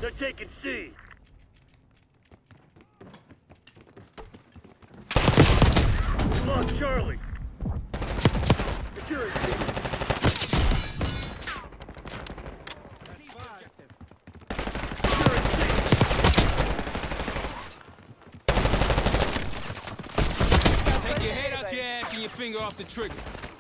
They're taking C. We lost Charlie. Secure C. Take your head out your ass and your finger off the trigger.